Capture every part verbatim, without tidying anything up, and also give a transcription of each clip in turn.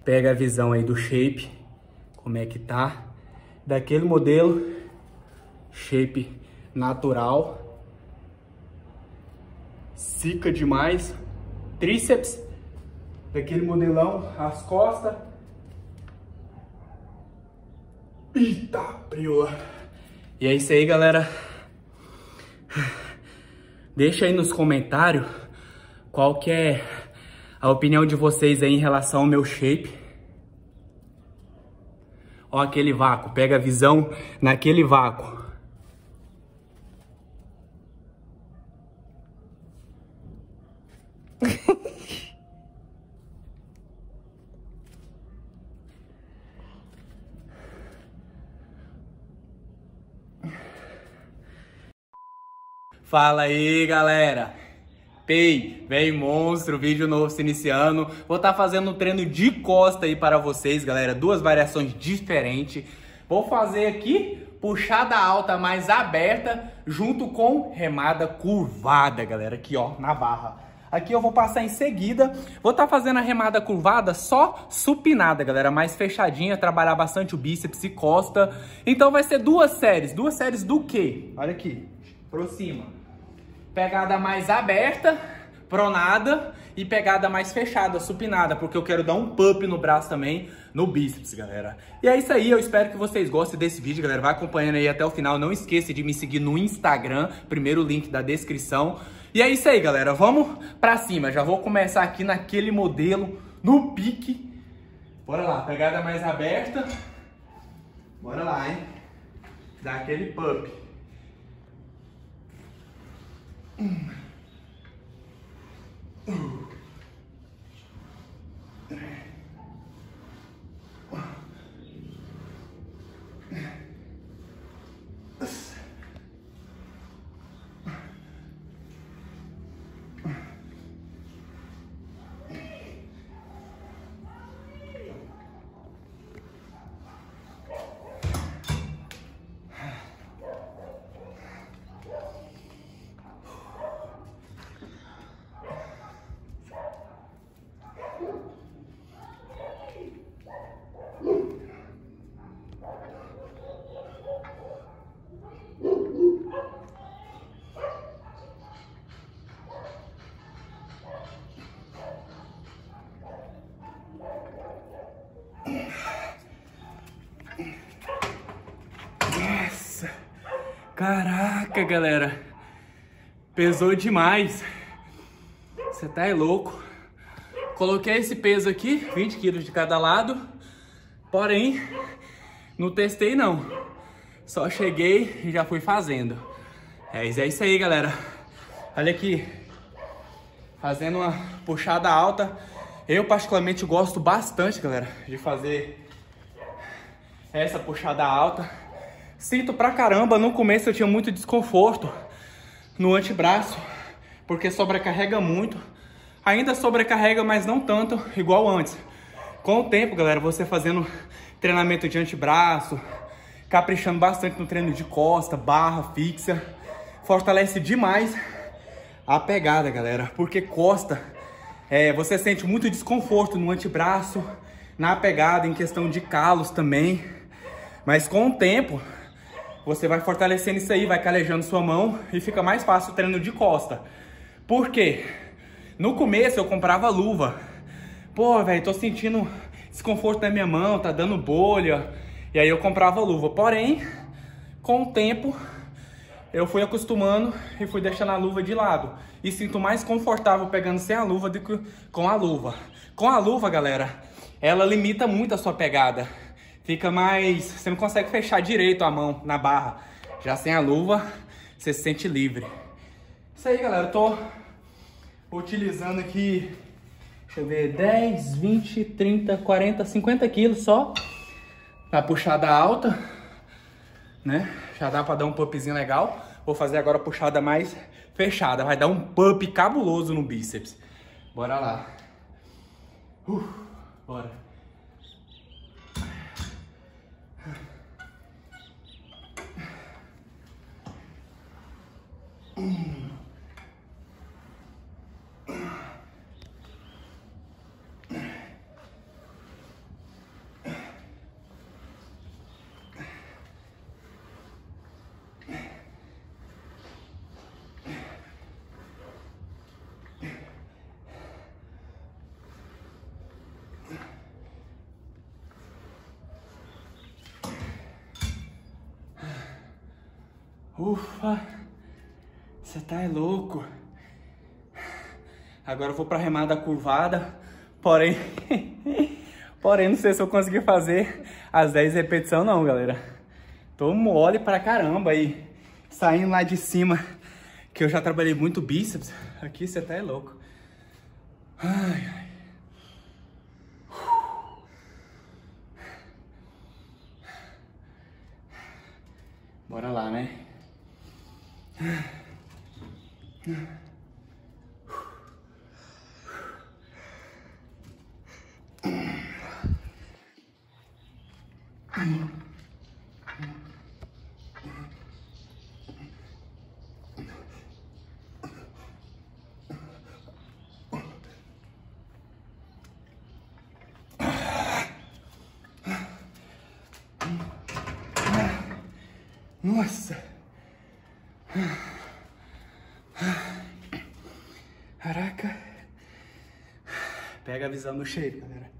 pega a visão aí do shape, como é que tá. Daquele modelo, shape natural. Sica demais. Tríceps, daquele modelão, as costas. Eita, priola. E é isso aí, galera. Deixa aí nos comentários qual que é a opinião de vocês aí em relação ao meu shape. Ó aquele vácuo, pega a visão naquele vácuo. Fala aí, galera. Pei, vem monstro, vídeo novo se iniciando. Vou estar fazendo um treino de costa aí para vocês, galera. Duas variações diferentes. Vou fazer aqui puxada alta mais aberta junto com remada curvada, galera. Aqui, ó, na barra. Aqui eu vou passar em seguida. Vou estar fazendo a remada curvada só supinada, galera. Mais fechadinha, trabalhar bastante o bíceps e costa. Então vai ser duas séries. Duas séries do quê? Olha aqui, aproxima. Pegada mais aberta, pronada, e pegada mais fechada, supinada, porque eu quero dar um pump no braço também, no bíceps, galera. E é isso aí, eu espero que vocês gostem desse vídeo, galera. Vai acompanhando aí até o final. Não esqueça de me seguir no Instagram, primeiro link da descrição. E é isso aí, galera. Vamos pra cima. Já vou começar aqui naquele modelo, no pique. Bora lá, pegada mais aberta. Bora lá, hein? Dá aquele pump. Um. Uh. Nossa, caraca, galera, pesou demais. Você tá é louco. Coloquei esse peso aqui, vinte quilos de cada lado. Porém, não testei não. Só cheguei e já fui fazendo. É, é isso aí, galera. Olha aqui, fazendo uma puxada alta. Eu particularmente gosto bastante, galera, de fazer essa puxada alta. Sinto pra caramba. No começo eu tinha muito desconforto no antebraço, porque sobrecarrega muito. Ainda sobrecarrega, mas não tanto igual antes. Com o tempo, galera, você fazendo treinamento de antebraço, caprichando bastante no treino de costa, barra fixa, fortalece demais a pegada, galera. Porque costa, é, você sente muito desconforto no antebraço, na pegada, em questão de calos também. Mas com o tempo, você vai fortalecendo isso aí, vai calejando sua mão e fica mais fácil o treino de costa. Por quê? No começo eu comprava luva. Pô, velho, tô sentindo desconforto na minha mão, tá dando bolha. E aí eu comprava luva. Porém, com o tempo, eu fui acostumando e fui deixando a luva de lado. E sinto mais confortável pegando sem a luva do que com a luva. Com a luva, galera, ela limita muito a sua pegada. Fica mais... Você não consegue fechar direito a mão na barra. Já sem a luva, você se sente livre. Isso aí, galera. Eu tô utilizando aqui, deixa eu ver, dez, vinte, trinta, quarenta, cinquenta quilos só na puxada alta, né? Já dá pra dar um pumpzinho legal. Vou fazer agora a puxada mais fechada. Vai dar um pump cabuloso no bíceps. Bora lá. Uh, bora. Hum. Ufa. Você tá é louco. Agora eu vou pra remada curvada. Porém... Porém, não sei se eu consegui fazer as dez repetições não, galera. Tô mole pra caramba aí. Saindo lá de cima, que eu já trabalhei muito bíceps. Aqui você tá é louco. Ai, ai. Bora lá, né? Nossa! Caraca! Pega a visão no shape, galera.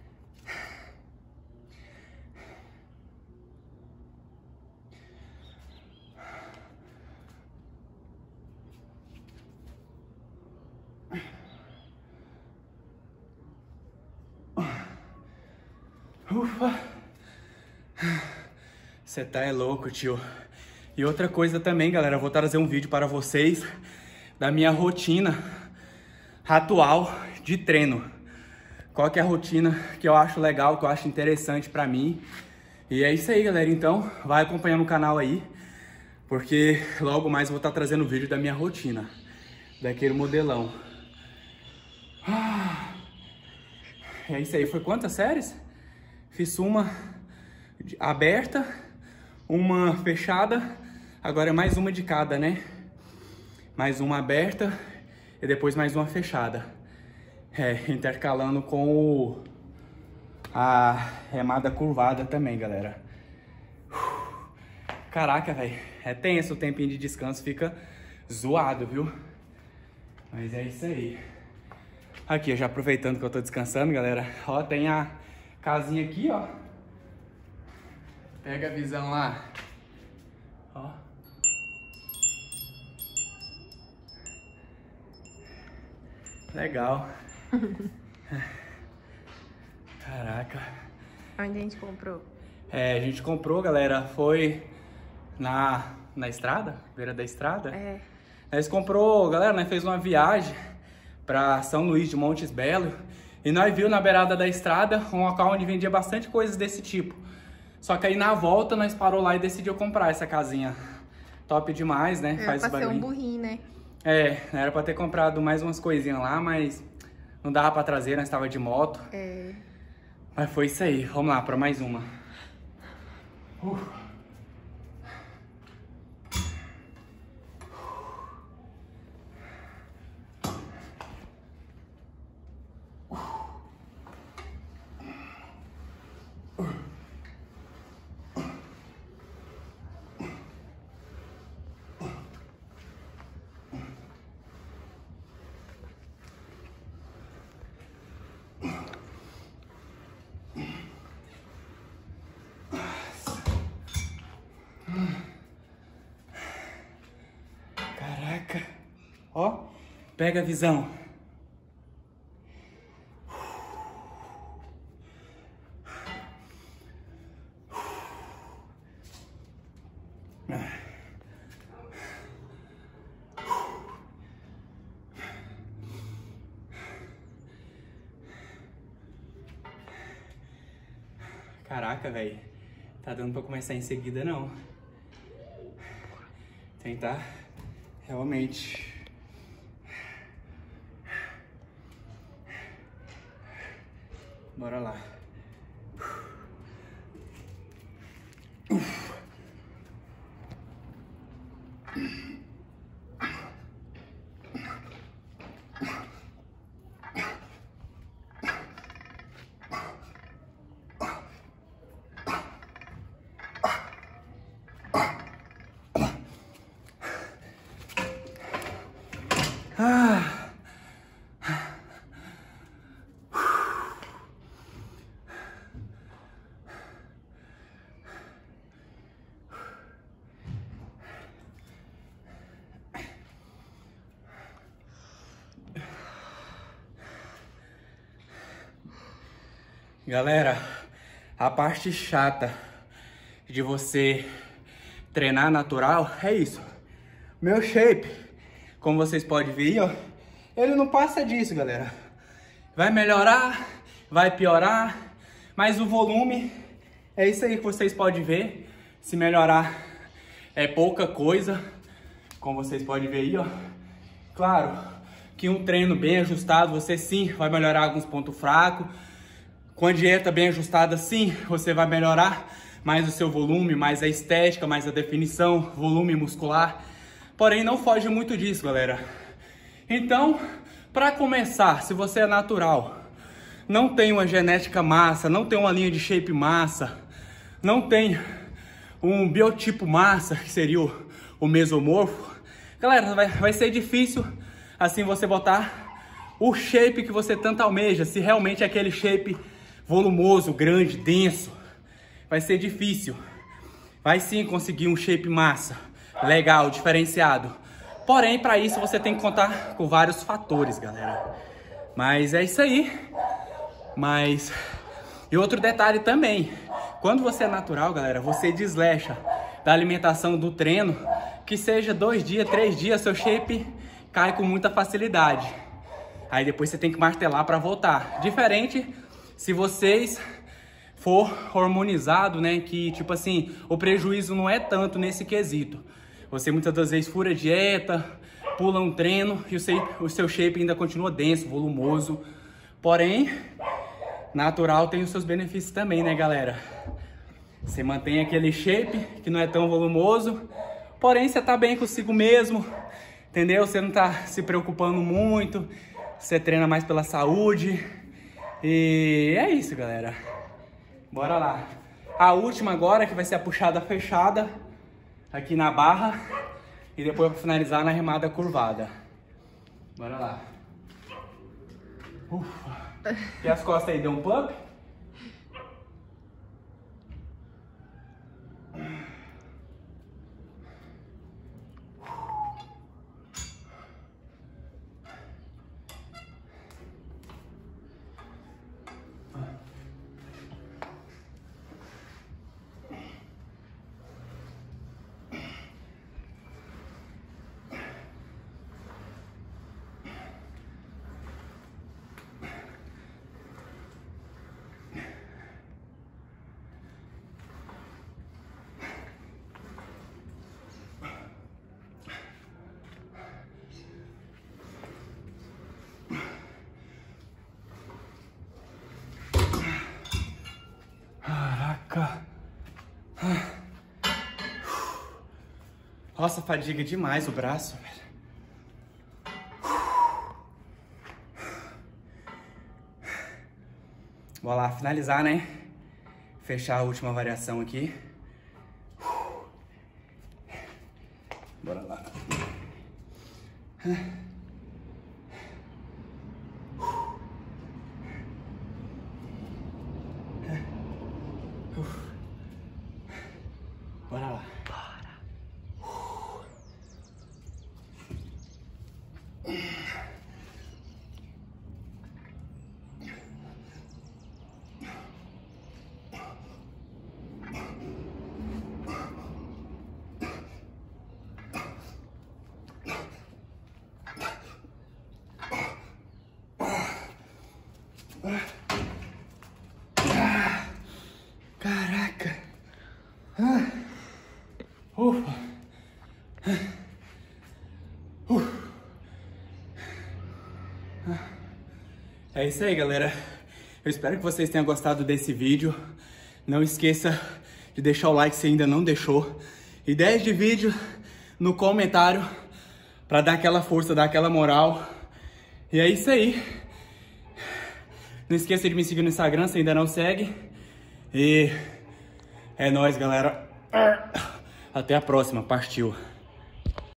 Ufa! Você tá é louco, tio. E outra coisa também, galera, eu vou trazer um vídeo para vocês da minha rotina atual de treino. Qual que é a rotina que eu acho legal, que eu acho interessante pra mim. E é isso aí, galera. Então, vai acompanhando o canal aí, porque logo mais eu vou estar trazendo o vídeo da minha rotina, daquele modelão. Ah, é isso aí. Foi quantas séries? Fiz uma aberta, uma fechada, agora é mais uma de cada, né? Mais uma aberta e depois mais uma fechada. É, intercalando com o, a remada curvada também, galera. Caraca, velho, é tenso, o tempinho de descanso fica zoado, viu? Mas é isso aí. Aqui, já aproveitando que eu tô descansando, galera, ó, tem a casinha aqui, ó. Pega a visão lá. Ó. Legal. Caraca. Onde a gente comprou? É, a gente comprou, galera, foi na, na estrada, beira da estrada. É. Nós comprou, galera, nós fez uma viagem pra São Luís de Montes Belos e nós viu na beirada da estrada um local onde vendia bastante coisas desse tipo. Só que aí na volta nós parou lá e decidiu comprar essa casinha. Top demais, né? Era Faz pra ser barulho. um burrinho, né? É, era pra ter comprado mais umas coisinhas lá, mas não dava pra trazer, nós estava de moto. É. Mas foi isso aí. Vamos lá, pra mais uma. Uh. Caraca. Ó, pega a visão. Caraca, velho. Tá dando pra começar em seguida, não. Tentar realmente. Bora lá. Uf. Ah. Galera, a parte chata de você treinar natural é isso. Meu shape, como vocês podem ver, ó, ele não passa disso, galera. Vai melhorar, vai piorar, mas o volume é isso aí que vocês podem ver. Se melhorar é pouca coisa, como vocês podem ver aí, ó. Claro que um treino bem ajustado, você sim vai melhorar alguns pontos fracos. Com a dieta bem ajustada, sim, você vai melhorar mais o seu volume, mais a estética, mais a definição, volume muscular. Porém, não foge muito disso, galera. Então, para começar, se você é natural, não tem uma genética massa, não tem uma linha de shape massa, não tem um biotipo massa, que seria o, o mesomorfo, galera, vai, vai ser difícil assim você botar o shape que você tanto almeja, se realmente é aquele shape volumoso, grande, denso. Vai ser difícil. Vai sim conseguir um shape massa, legal, diferenciado. Porém, para isso você tem que contar com vários fatores, galera. Mas é isso aí. Mas... E outro detalhe também. Quando você é natural, galera, você deslecha da alimentação do treino, que seja dois dias, três dias, seu shape cai com muita facilidade. Aí depois você tem que martelar para voltar. Diferente se vocês for hormonizado, né, que tipo assim, o prejuízo não é tanto nesse quesito. Você muitas das vezes fura dieta, pula um treino e o seu, o seu shape ainda continua denso, volumoso. Porém, natural tem os seus benefícios também, né, galera? Você mantém aquele shape que não é tão volumoso, porém você tá bem consigo mesmo, entendeu? Você não tá se preocupando muito, você treina mais pela saúde. E é isso, galera. Bora lá. A última agora, que vai ser a puxada fechada aqui na barra. E depois eu vou finalizar na remada curvada. Bora lá. Ufa. E as costas aí, deu um pump? Nossa, fadiga demais o braço, velho. Vou lá finalizar, né? Fechar a última variação aqui. Bora lá. Bora lá. Caraca. Ufa. Uf. É isso aí, galera. Eu espero que vocês tenham gostado desse vídeo. Não esqueça de deixar o like se ainda não deixou. Ideias de vídeo no comentário para dar aquela força, dar aquela moral. E é isso aí. Não esqueça de me seguir no Instagram se ainda não segue. E é nóis, galera. Até a próxima. Partiu.